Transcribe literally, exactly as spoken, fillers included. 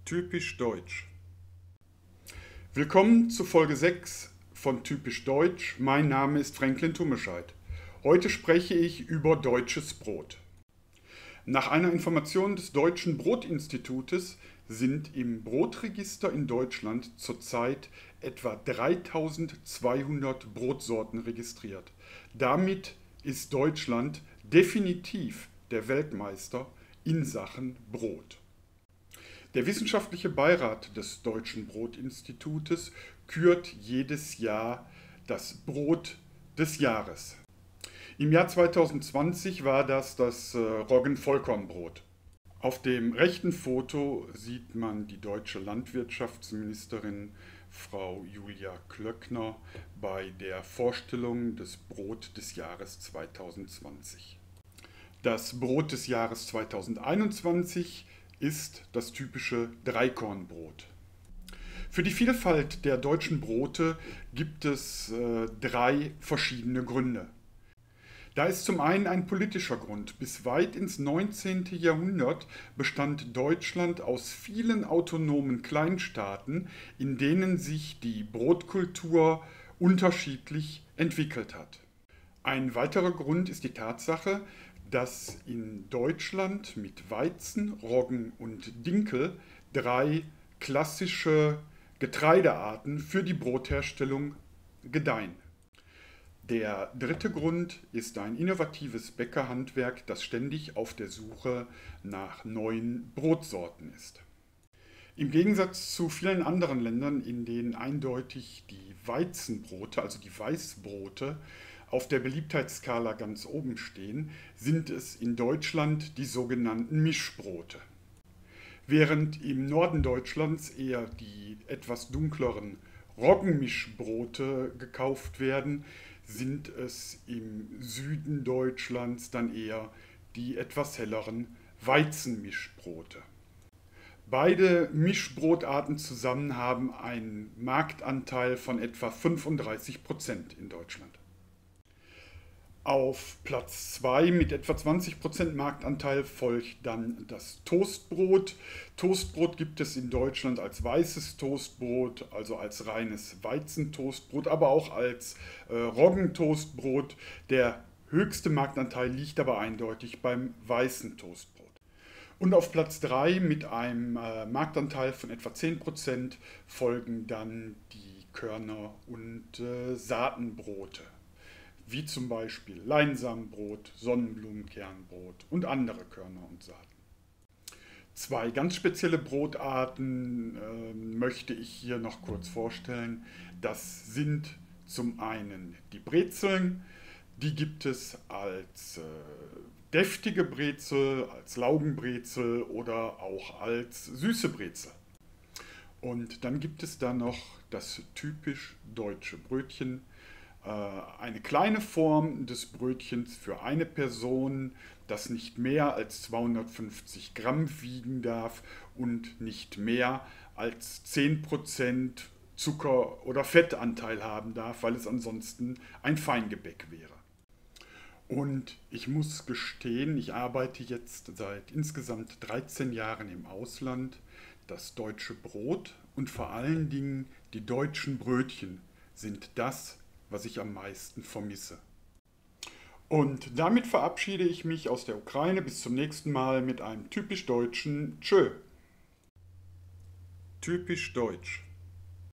Typisch Deutsch. Willkommen zu Folge sechs von Typisch Deutsch. Mein Name ist Franklin Tummescheid. Heute spreche ich über deutsches Brot. Nach einer Information des Deutschen Brotinstitutes sind im Brotregister in Deutschland zurzeit etwa dreitausendzweihundert Brotsorten registriert. Damit ist Deutschland definitiv der Weltmeister in Sachen Brot. Der wissenschaftliche Beirat des Deutschen Brotinstitutes kürt jedes Jahr das Brot des Jahres. Im Jahr zweitausendzwanzig war das das äh, Roggenvollkornbrot. Auf dem rechten Foto sieht man die deutsche Landwirtschaftsministerin Frau Julia Klöckner bei der Vorstellung des Brot des Jahres zweitausendzwanzig. Das Brot des Jahres zweitausendeinundzwanzig ist das typische Dreikornbrot. Für die Vielfalt der deutschen Brote gibt es äh, drei verschiedene Gründe. Da ist zum einen ein politischer Grund. Bis weit ins neunzehnte Jahrhundert bestand Deutschland aus vielen autonomen Kleinstaaten, in denen sich die Brotkultur unterschiedlich entwickelt hat. Ein weiterer Grund ist die Tatsache, dass in Deutschland mit Weizen, Roggen und Dinkel drei klassische Getreidearten für die Brotherstellung gedeihen. Der dritte Grund ist ein innovatives Bäckerhandwerk, das ständig auf der Suche nach neuen Brotsorten ist. Im Gegensatz zu vielen anderen Ländern, in denen eindeutig die Weizenbrote, also die Weißbrote, auf der Beliebtheitsskala ganz oben stehen, sind es in Deutschland die sogenannten Mischbrote. Während im Norden Deutschlands eher die etwas dunkleren Roggenmischbrote gekauft werden, sind es im Süden Deutschlands dann eher die etwas helleren Weizenmischbrote. Beide Mischbrotarten zusammen haben einen Marktanteil von etwa fünfunddreißig Prozent in Deutschland. Auf Platz zwei mit etwa zwanzig Prozent Marktanteil folgt dann das Toastbrot. Toastbrot gibt es in Deutschland als weißes Toastbrot, also als reines Weizentoastbrot, aber auch als äh, Roggentoastbrot. Der höchste Marktanteil liegt aber eindeutig beim weißen Toastbrot. Und auf Platz drei mit einem äh, Marktanteil von etwa zehn Prozent folgen dann die Körner- und äh, Saatenbrote, wie zum Beispiel Leinsamenbrot, Sonnenblumenkernbrot und andere Körner und Saaten. Zwei ganz spezielle Brotarten äh, möchte ich hier noch kurz vorstellen. Das sind zum einen die Brezeln, die gibt es als äh, deftige Brezel, als Laugenbrezel oder auch als süße Brezel. Und dann gibt es da noch das typisch deutsche Brötchen, eine kleine Form des Brötchens für eine Person, das nicht mehr als zweihundertfünfzig Gramm wiegen darf und nicht mehr als zehn Prozent Zucker- oder Fettanteil haben darf, weil es ansonsten ein Feingebäck wäre. Und ich muss gestehen, ich arbeite jetzt seit insgesamt dreizehn Jahren im Ausland. Das deutsche Brot und vor allen Dingen die deutschen Brötchen sind das, was ich am meisten vermisse. Und damit verabschiede ich mich aus der Ukraine bis zum nächsten Mal mit einem typisch deutschen Tschö. Typisch deutsch.